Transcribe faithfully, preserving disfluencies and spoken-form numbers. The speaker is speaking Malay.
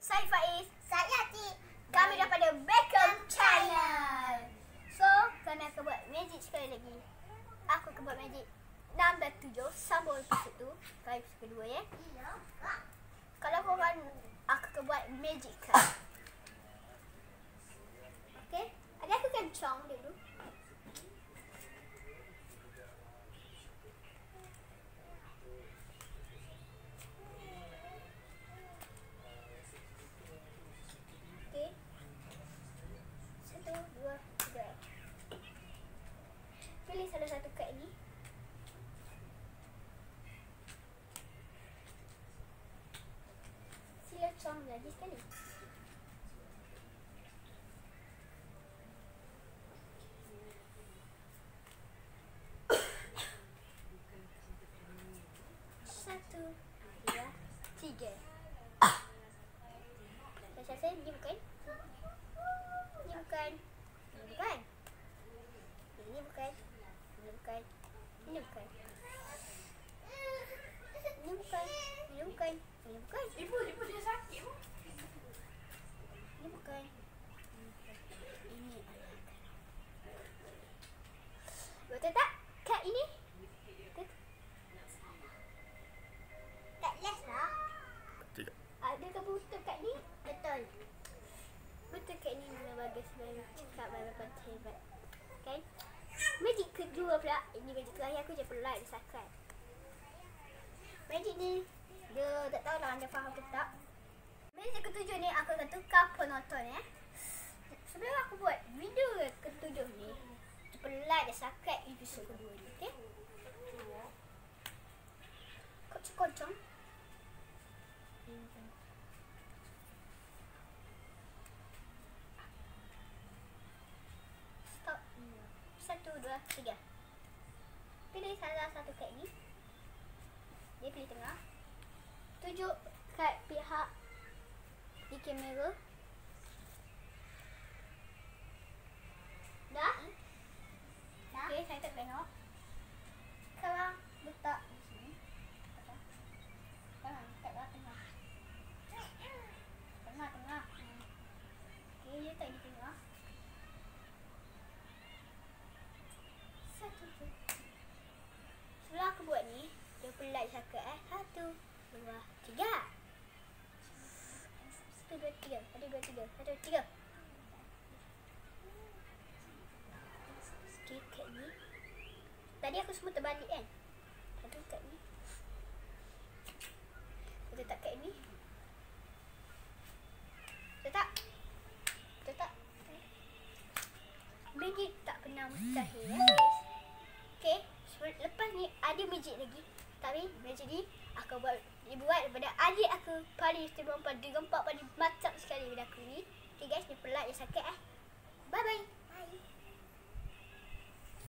Saya Faiz. Saya Atik. Kami daripada Beckham Channel. So, kami akan buat magic sekali lagi. Aku akan buat magic enam dan tujuh. Sambung episod tu. Kali episod kedua ya. Kalau korang, aku akan buat magic card. Okay. Ada aku kencang dulu. Pilih salah satu kad ni. Sila cong lagi sekali. Satu, dua, tiga. Macam saya, ni bukan. Ni bukan. Ni bukan. Ini bukan. Ini bukan. Ini bukan. Ini bukan. Ini bukan. Ini bukan. Ibu, ibu dia sakit. Ini bukan. Ini adalah kad. Betul tak? Kad ini? Betul? Tak les lah. Tidak. Adakah betul kad ni? Betul. Betul kad ni memang bagus. Memang cakap memang hebat. Kan? Magic kedua pula. Ini magic terakhir aku je pelai dia sakat. Magic ni dia tak tahulah anda faham ke tak. Magic ketujuh ni aku akan tukar penonton ya. Sebelum aku buat video ketujuh ni, pelai dia sakat episod kedua ni, okey? Kocok-kocok. Stop. Satu, dua, tiga. Pilih salah satu kad ni. Dia pilih tengah. Tunjuk kad pihak di kamera. Dah? Dah. Okey, saya tak tengok. Sekarang letak di sini. Sekarang letak kat tengah. Tengah, tengah. Okey, letak di tengah. Satu tu. Sebelum aku buat ni, dia pelak cakap eh. Satu, dua, tiga. Satu, dua, tiga. Satu, dua, tiga. Satu, tiga. Okey, kad ni. Tadi aku semua terbalik kan? Satu kad ni. Kita letak kad ni. Letak. Letak. Magic tak pernah mustahil ya guys. Okay, lepas ni ada magic lagi. Tapi magic ni aku buat dibuat daripada adik aku paling istimewa, paling gempak, paling mantap sekali daripada aku ni. Okay guys, ni pelak je sakit eh. Bye bye.